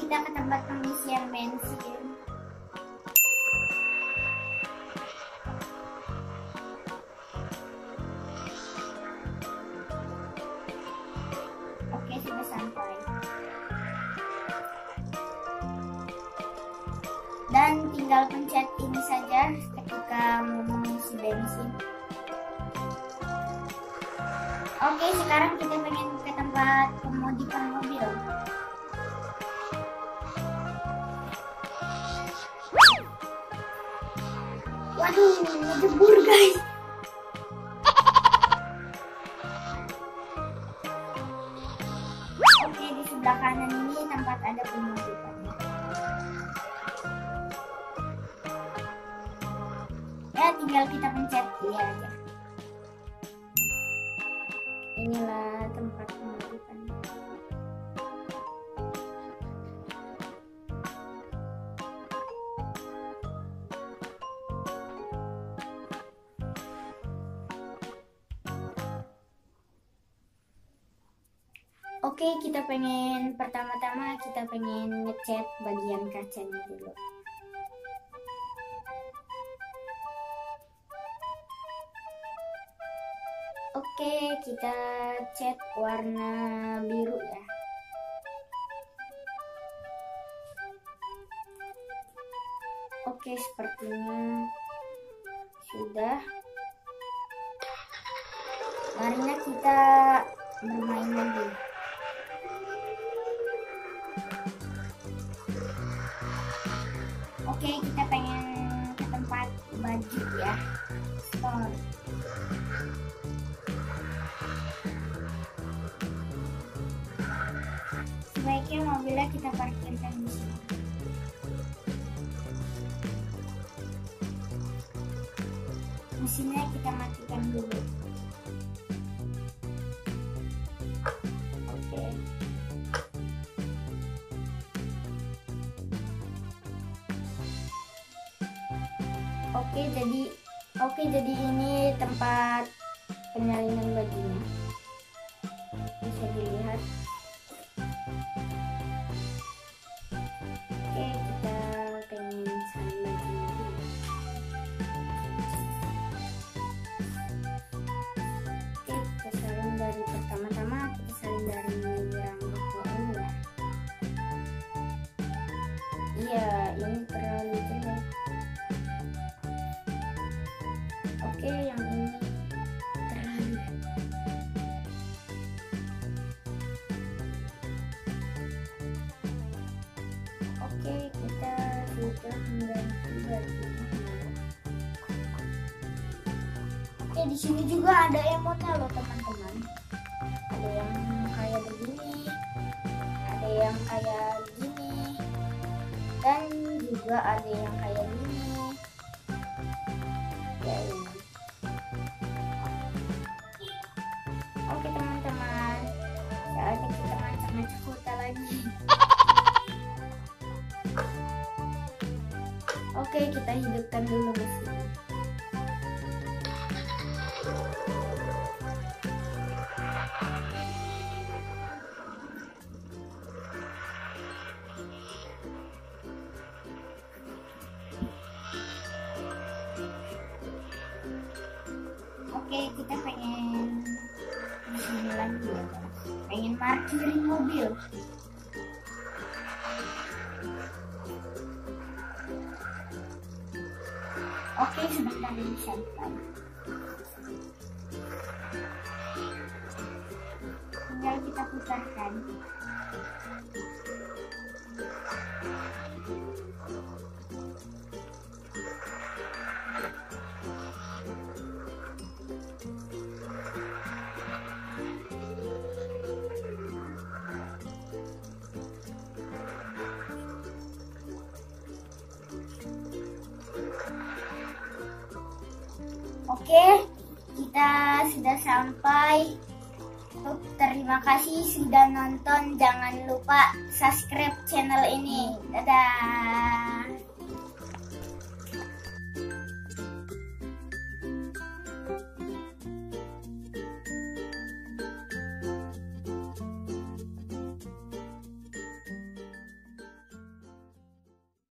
kita ke tempat pengisian bensin. Oke, sudah sampai. Dan tinggal pencet ini saja ketika mau mengisi bensin. Oke, sekarang kita pengen ke tempat pemodikan mobil. Waduh, ngejebur guys. Oke, di sebelah kanan ini tempat ada pemodikan. Ya, tinggal kita pencet iya aja. Inilah tempat pemodikan. Oke, pertama-tama kita pengen ngecat bagian kacanya dulu. Oke, kita cat warna biru ya. Oke, sepertinya sudah. Marilah kita bermain lagi. Oke, kita pengen ke tempat baju ya. Store. Sebaiknya mobilnya kita parkirkan di sini. Mesinnya kita matikan dulu. Oke. Jadi ini tempat penyalinan bajunya. Bisa dilihat. Oke, kita pengen salin bajunya dulu. Oke, kita salin dari pertama-tama kita salin dari yang rokok ini ya. Iya, ini terlalu jelek. Oke, yang ini terlalu. Oke, kita sudah mengganti bajunya. Oke, di sini juga ada emotnya loh teman-teman. Ada yang kayak begini, ada yang kayak gini, dan juga ada yang kayak gini. Ya ini. Oke teman-teman, saatnya kita macam-macam kota lagi. Oke, kita hidupkan dulu mesinnya. Oke, kita pengen di sini lagi ya, pengen parkirin mobil. Oke, sebentar ini sampai. Tinggal kita putarkan. Oke, kita sudah sampai. Terima kasih sudah nonton. Jangan lupa subscribe channel ini. Dadah.